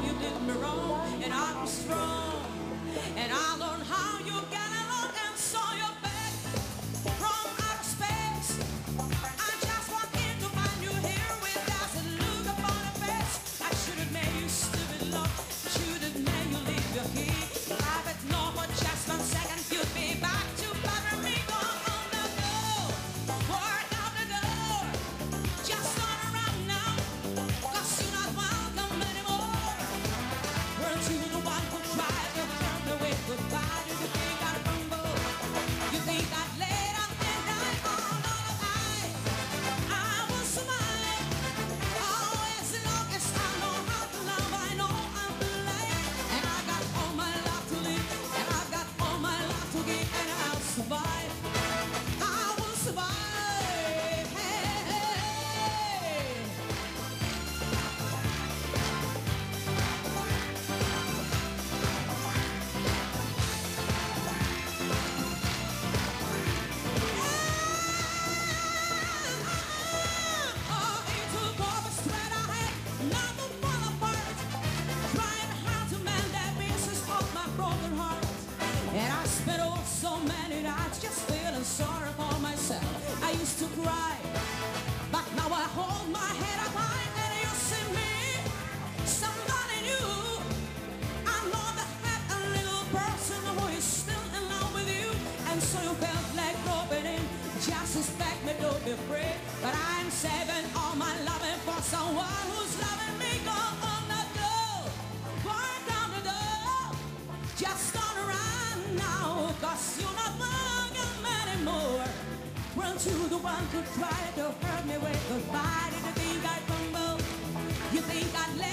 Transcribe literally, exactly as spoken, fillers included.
you did me wrong, and I'm strong. And I learned how you get along and saw your back from outer space. I just walked in to find you here with us and look upon the face. I should have made you stupid love, should have made you leave your key. I bet no for just one second you'd be back to bother me. Go on the door, work out the door. Just turn around now, cause you're not welcome anymore. Weren't you the one who tried to turn away goodbye? Did you think I'd fumble? You think I'd lay down and die? Oh, no, no, I, I will survive. Always as long as I know how to love, I know I'm alive. And I got all my life to live, and I've got all my life to give, and I'll survive. I will survive. Hey, hey. Oh, it took all the strength I had not to fall apart, trying hard to mend that pieces of my broken heart. And I spent oh so many nights just feeling sorry for myself. I used to cry, but now I hold my head up high, and you see me, somebody new. I know that had a little person who is still in love with you, and so you felt like dropping in. Just expect me to be free, but I'm saving all my loving for someone who's loving me. Go on the door, work down the door. Just turn around now, cause you're not welcome anymore. Weren't you the one who tried to hurt me with goodbye? Did you think I'd fumble? You think I'd let